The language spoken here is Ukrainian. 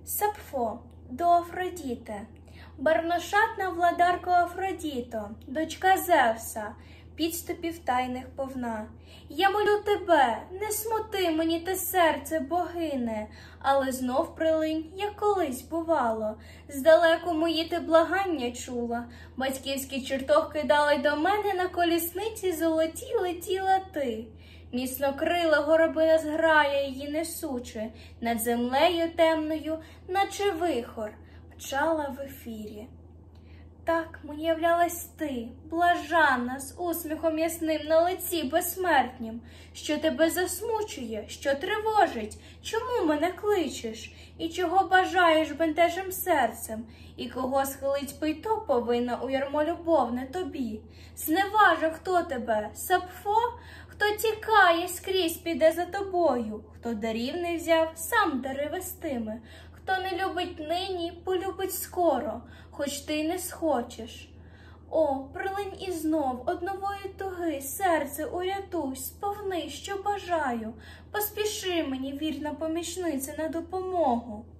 Сапфо до Афродіти. Барношатна владарко Афродіто, дочка Зевса, підступів тайних повна. Я молю тебе, не смути мені те серце, богине, але знов прилинь, як колись бувало. Здалеку мої ти благання чула, батьківський чертог кидала й до мене на колісниці золоті летіла ти. Міцно крила горобина зграя її несучи, над землею темною, наче вихор, мчала в ефірі. Так мені являлась ти, блажанна, з усміхом ясним на лиці безсмертнім, що тебе засмучує, що тривожить, чому мене кличеш, і чого бажаєш бентежим серцем, і кого схилить пейто повинна у ярмо любовне тобі. Зневажа хто тебе, Сапфо? Хто тікає, скрізь піде за тобою, хто дарів не взяв, сам дари вестиме, хто не любить нині, полюбить скоро, хоч ти й не схочеш. О, прилинь і знов од нової туги, серце урятуй, сповни, що бажаю, поспіши мені, вірна помічниця, на допомогу.